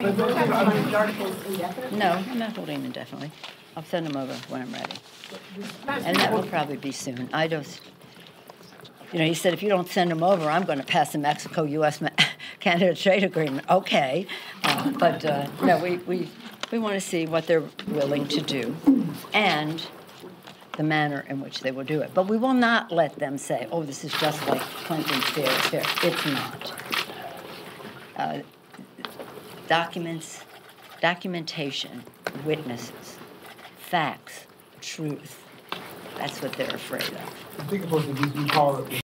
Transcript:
But those are these articles indefinitely? No, I'm not holding indefinitely. I'll send them over when I'm ready. And that will probably be soon. I just, he said, if you don't send them over, I'm going to pass the Mexico-U.S. Canada trade agreement. Okay. No, we want to see what they're willing to do and the manner in which they will do it. But we will not let them say, oh, this is just like Clinton's fair affair. It's not. Documentation, witnesses, facts, truth. That's what they're afraid of. I think it's supposed to be called